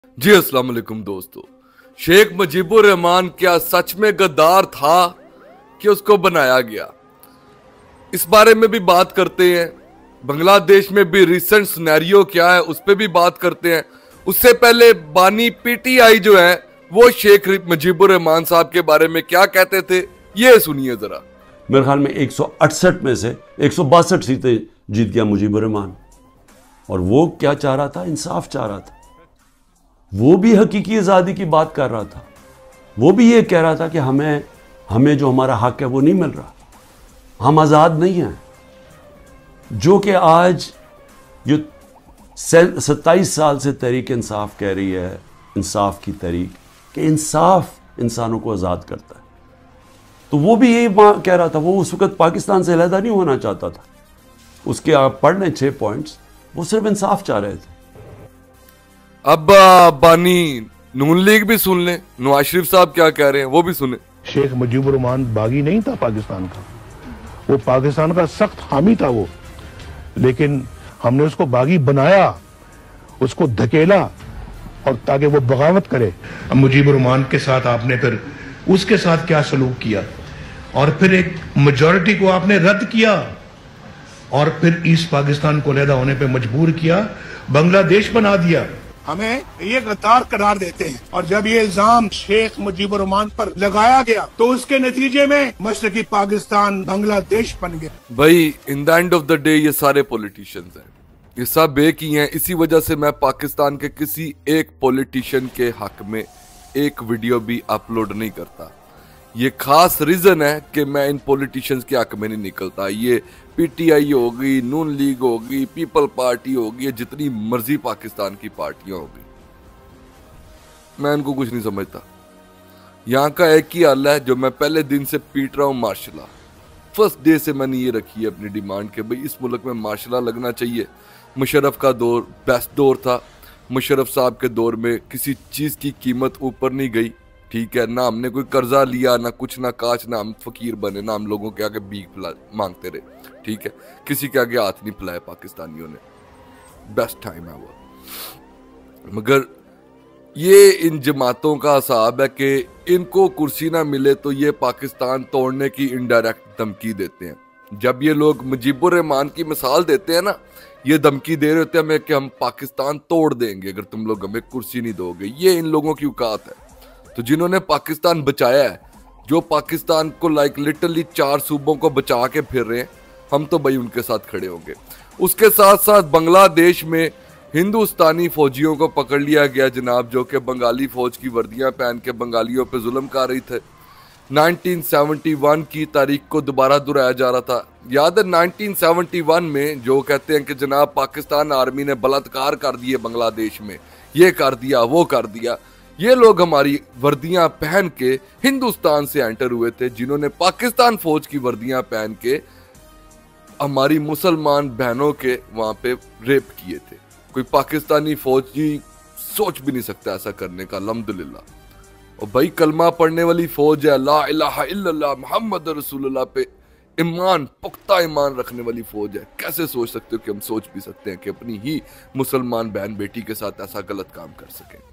जी अस्सलाम वालेकुम दोस्तों। शेख मुजीबुर रहमान क्या सच में गद्दार था कि उसको बनाया गया, इस बारे में भी बात करते हैं। बांग्लादेश में भी रिसेंट सिनेरियो क्या है उस पर भी बात करते हैं। उससे पहले बानी पीटीआई जो है वो शेख मुजीबुर रहमान साहब के बारे में क्या कहते थे, ये सुनिए जरा। मेरे ख्याल में 168 में से 162 सीटें जीत गया मुजीबुर रहमान। और वो क्या चाह रहा था? इंसाफ चाह रहा था। वो भी हकीकी आज़ादी की बात कर रहा था। वो भी ये कह रहा था कि हमें जो हमारा हक है वो नहीं मिल रहा, हम आज़ाद नहीं हैं। जो कि आज जो 27 साल से तहरीक इंसाफ कह रही है, इंसाफ की तहरीक, कि इंसाफ इंसानों को आज़ाद करता है, तो वो भी यही कह रहा था। वो उस वक्त पाकिस्तान से अलहदा नहीं होना चाहता था। उसके आप पढ़ लें 6 पॉइंट्स, वो सिर्फ इंसाफ चाह रहे थे। अब बानी नून लीग भी सुन लें, नवाज शरीफ साहब क्या कह रहे हैं वो भी सुने। शेख मुजीबुर रहमान बागी नहीं था पाकिस्तान का, वो पाकिस्तान का सख्त हामी था वो, लेकिन हमने उसको बागी बनाया, उसको धकेला और ताकि वो बगावत करे। मुजीबुर रहमान के साथ आपने फिर उसके साथ क्या सलूक किया, और फिर एक मेजॉरिटी को आपने रद्द किया और फिर ईस्ट पाकिस्तान को अलहदा होने पे मजबूर किया, बांग्लादेश बना दिया। हमें ये गद्दार करार देते हैं, और जब ये इल्जाम शेख मुजीबुर रहमान पर लगाया गया तो उसके नतीजे में मशरकी पाकिस्तान बांग्लादेश बन गया। भाई in the end of the day ये सारे पॉलिटिशियंस हैं, ये सब एक ही हैं। इसी वजह से मैं पाकिस्तान के किसी एक पॉलिटिशियन के हक में एक वीडियो भी अपलोड नहीं करता। ये खास रीजन है कि मैं इन पॉलिटिशियंस के हक में नहीं निकलता। ये पीटीआई होगी, नून लीग होगी, पीपल पार्टी होगी, जितनी मर्जी पाकिस्तान की पार्टियां होगी, मैं इनको कुछ नहीं समझता। यहाँ का एक ही हल है जो मैं पहले दिन से पीट रहा हूँ, मार्शल लॉ। फर्स्ट डे से मैंने ये रखी है अपनी डिमांड के भाई इस मुल्क में मार्शल लॉ लगना चाहिए। मुशर्रफ का दौर बेस्ट दौर था। मुशर्रफ साहब के दौर में किसी चीज की कीमत ऊपर नहीं गई, ठीक है ना। हमने कोई कर्जा लिया ना कुछ, ना काश, ना हम फकीर बने, ना हम लोगों के आगे भीख मांगते रहे, ठीक है। किसी के आगे हाथ नहीं फैलाया पाकिस्तानियों ने। बेस्ट टाइम है वो। मगर ये इन जमातों का हिसाब है कि इनको कुर्सी ना मिले तो ये पाकिस्तान तोड़ने की इनडायरेक्ट धमकी देते हैं। जब ये लोग मुजीबुर रहमान की मिसाल देते हैं ना, ये धमकी दे रहे होते हैं हमें कि हम पाकिस्तान तोड़ देंगे अगर तुम लोग हमें कुर्सी नहीं दोगे। ये इन लोगों की औकात है। तो जिन्होंने पाकिस्तान बचाया है, जो पाकिस्तान को लाइक लिटरली 4 सूबों को बचा के फिर रहे हैं, हम तो भाई उनके साथ खड़े होंगे। उसके साथ साथ बांग्लादेश में हिंदुस्तानी फौजियों को पकड़ लिया गया जनाब, जो कि बंगाली फौज की वर्दियां पहन के बंगालियों पे जुल्म कर रही थे। 1971 की तारीख को दोबारा दोहराया जा रहा था। याद है 1971 में जो कहते हैं कि जनाब पाकिस्तान आर्मी ने बलात्कार कर दिए बांग्लादेश में, ये कर दिया वो कर दिया। ये लोग हमारी वर्दियां पहन के हिंदुस्तान से एंटर हुए थे, जिन्होंने पाकिस्तान फौज की वर्दियां पहन के हमारी मुसलमान बहनों के वहां पे रेप किए थे। कोई पाकिस्तानी फौजी सोच भी नहीं सकता ऐसा करने का, अल्हम्दुलिल्लाह। और भाई कलमा पढ़ने वाली फौज है, ला इलाहा इल्लल्लाह मुहम्मद रसूलुल्लाह पे ईमान, पुख्ता ईमान रखने वाली फौज है। कैसे सोच सकते हो कि हम सोच भी सकते हैं कि अपनी ही मुसलमान बहन बेटी के साथ ऐसा गलत काम कर सकें।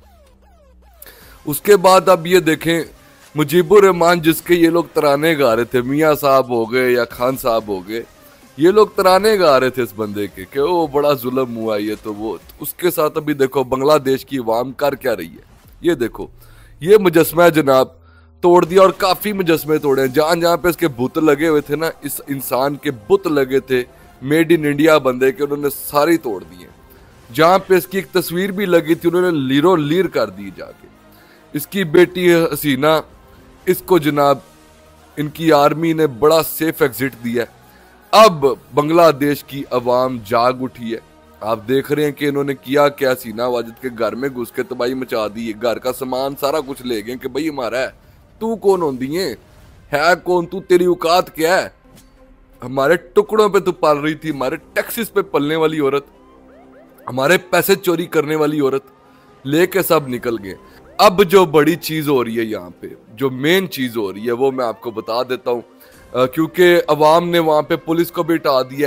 उसके बाद अब ये देखें, मुजीबुर रहमान जिसके ये लोग तराने गा रहे थे, मियाँ साहब हो गए या खान साहब हो गए, ये लोग तराने गा रहे थे इस बंदे के कि वो बड़ा जुल्म हुआ ये तो वो। तो उसके साथ अभी देखो बांग्लादेश की अवाम कर क्या रही है। ये देखो, ये मुजस्मा जनाब तोड़ दिया, और काफी मुजस्मे तोड़े हैं। जहां जहां पे इसके बुत लगे हुए थे ना, इस इंसान के बुत लगे थे मेड इन इंडिया बंदे के, उन्होंने सारी तोड़ दिए। जहां पे इसकी एक तस्वीर भी लगी थी उन्होंने लीरो लीर कर दी जाके। इसकी बेटी हसीना, इसको जनाब इनकी आर्मी ने बड़ा सेफ एग्जिट दिया। अब बांग्लादेश की अवाम जाग उठी है। आप देख रहे हैं कि इन्होंने किया क्या। हसीना वाजिद के घर में घुस के तबाही मचा दी, घर का सामान सारा कुछ ले गए कि भाई हमारा है, तू कौन होती है कौन तू, तेरी औकात क्या है? हमारे टुकड़ों पे तू पल रही थी, हमारे टैक्सिस पे पलने वाली औरत, हमारे पैसे चोरी करने वाली औरत, लेके सब निकल गए। अब जो बड़ी चीज हो रही है यहाँ पे, जो मेन चीज हो रही है वो मैं आपको बता देता हूँ, क्योंकि अवाम ने वहां पे पुलिस को भी हटा दिया है।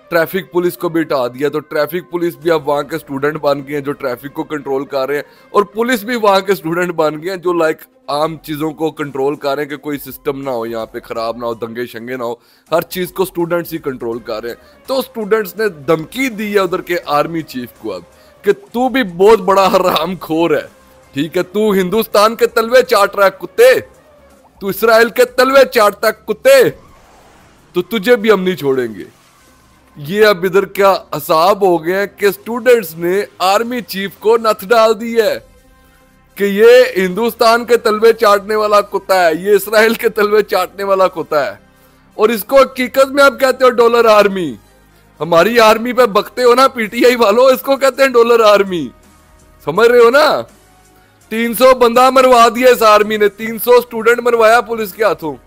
ट्रैफिक पुलिस को भी हटा दिया, तो ट्रैफिक पुलिस भी अब वहां के स्टूडेंट बन गए हैं जो ट्रैफिक को कंट्रोल कर रहे हैं, और पुलिस भी वहां के स्टूडेंट बन गए हैं जो लाइक आम चीजों को कंट्रोल कर रहे हैं कि कोई सिस्टम ना हो, यहाँ पे खराब ना हो, दंगे शंगे ना हो, हर चीज को स्टूडेंट्स ही कंट्रोल कर रहे हैं। तो स्टूडेंट्स ने धमकी दी है उधर के आर्मी चीफ को अब कि तू भी बहुत बड़ा हरामखोर है, ठीक है, तू हिंदुस्तान के तलवे चाट रहा है कुत्ते, तू इसराइल के तलवे चाटता कुत्ते, तो तुझे भी हम नहीं छोड़ेंगे। ये अब इधर क्या हिसाब हो गया कि स्टूडेंट्स ने आर्मी चीफ को नथ डाल दी है कि ये हिंदुस्तान के तलवे चाटने वाला कुत्ता है, ये इसराइल के तलवे चाटने वाला कुत्ता है, और इसको हकीकत में आप कहते हो डॉलर आर्मी। हमारी आर्मी पे बकते हो ना पीटीआई वालों, इसको कहते हैं डॉलर आर्मी, समझ रहे हो ना। 300 बंदा मरवा दिया इस आर्मी ने, 300 स्टूडेंट मरवाया पुलिस के हाथों।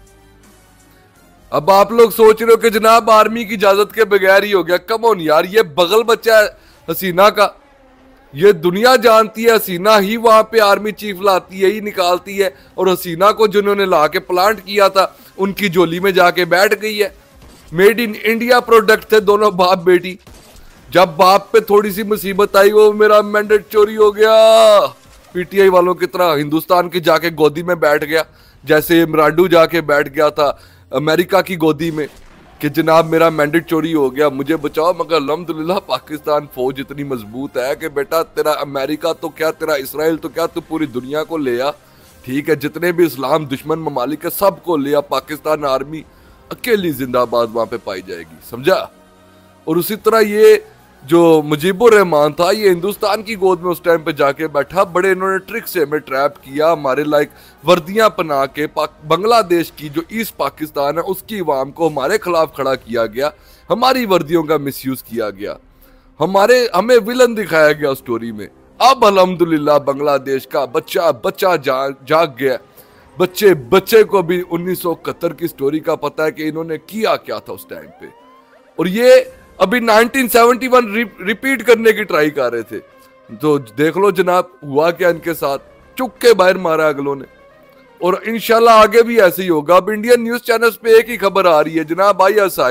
अब आप लोग सोच रहे हो कि जनाब आर्मी की इजाजत के बगैर ही हो गया। कम ऑन यार, ये बगल बच्चा है हसीना का, ये दुनिया जानती है, हसीना ही वहां पे आर्मी चीफ लाती है, ही निकालती है, और हसीना को जिन्होंने ला के प्लांट किया था उनकी झोली में जाके बैठ गई है। मेड इन इंडिया प्रोडक्ट थे दोनों बाप बेटी। जब बाप पे थोड़ी सी मुसीबत आई, वो मेरा मैंडेट चोरी हो गया, पीटीआई वालों की तरह हिंदुस्तान की जाके गोदी में बैठ गया, जैसे इमरान जाके बैठ गया था अमेरिका की गोदी में कि जनाब मेरा मैंडेट चोरी हो गया, मुझे बचाओ। मगर अल्हम्दुलिल्लाह पाकिस्तान फौज इतनी मजबूत है कि बेटा तेरा अमेरिका तो क्या, तेरा इसराइल तो क्या, तू पूरी दुनिया को ले आ, ठीक है, जितने भी इस्लाम दुश्मन ममालिक है सबको ले आ, पाकिस्तान आर्मी अकेली जिंदाबाद वहां पे पाई जाएगी, समझा। और उसी तरह ये जो मुजीबुर रहमान था, ये हिंदुस्तान की गोद में उस टाइम पे जाके बैठा, बड़े इन्होंने ट्रिक से हमें ट्रैप किया, हमारे लाइक वर्दियां पहना के बांग्लादेश की जो ईस्ट पाकिस्तान है उसकी अवाम को हमारे खिलाफ खड़ा किया गया, हमारी वर्दियों का मिसयूज किया गया, हमें विलन दिखाया गया उस स्टोरी में। अब अल्हम्दुलिल्लाह बांग्लादेश का बच्चा जाग गया, बच्चे को भी 1971 की स्टोरी का पता है कि इन्होंने किया क्या था उस टाइम पे, और ये अभी 1971 रिपीट करने की ट्राई कर रहे थे। तो देख लो जनाब हुआ क्या इनके साथ, चुक के बाहर मारा अगलों ने, और इंशाल्लाह आगे भी ऐसे ही होगा। अब इंडियन न्यूज चैनल्स पे एक ही खबर आ रही है जनाब,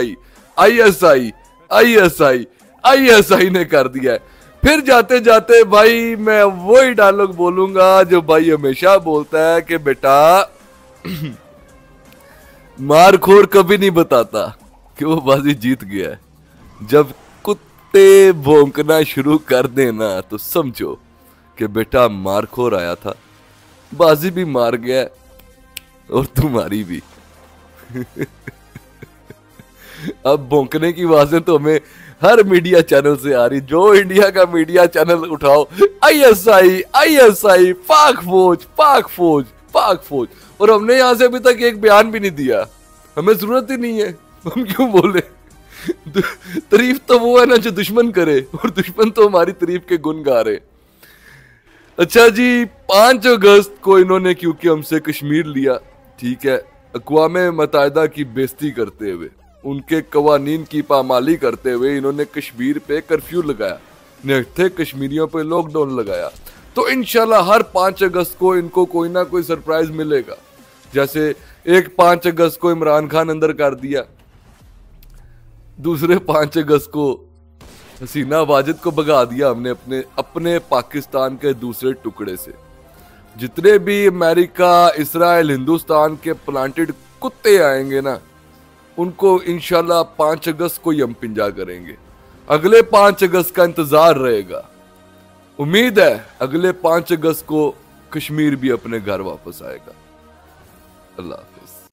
आईएसआई ने कर दिया है। फिर जाते जाते भाई मैं वही डायलॉग बोलूंगा जो भाई हमेशा बोलता है कि बेटा मारखोर कभी नहीं बताता कि वो बाजी जीत गया है, जब कुत्ते भौंकना शुरू कर देना तो समझो कि बेटा मारखोर आया था, बाजी भी मार गया और तुम्हारी भी। अब भौंकने की आवाजें तो हमें हर मीडिया चैनल से आ रही, जो इंडिया का मीडिया चैनल उठाओ, आईएसआई, पाक फौज, और हमने यहां से अभी तक एक बयान भी नहीं दिया, हमें जरूरत ही नहीं है, हम क्यों बोले। तारीफ तो वो है ना जो दुश्मन करे, और दुश्मन तो हमारी तारीफ के गुण गा रहे। अच्छा जी, 5 अगस्त को इन्होंने क्योंकि हमसे कश्मीर लिया, ठीक है, अक़वाम मुत्तहिदा की बेइज्जती करते हुए, उनके कवानीन की पामाली करते हुए इन्होंने कश्मीर पे कर्फ्यू लगाया, निहत्थे कश्मीरियों पे लॉकडाउन लगाया। तो इंशाल्लाह हर 5 अगस्त को इनको कोई ना कोई सरप्राइज मिलेगा। जैसे एक 5 अगस्त को इमरान खान अंदर कर दिया, दूसरे 5 अगस्त को हसीना वाजिद को भगा दिया हमने अपने पाकिस्तान के दूसरे टुकड़े से। जितने भी अमेरिका, इसराइल, हिंदुस्तान के प्लांटेड कुत्ते आएंगे ना, उनको इंशाल्लाह 5 अगस्त को ही हम पिंजा करेंगे। अगले 5 अगस्त का इंतजार रहेगा। उम्मीद है अगले 5 अगस्त को कश्मीर भी अपने घर वापस आएगा। अल्लाह हाफ़िज़।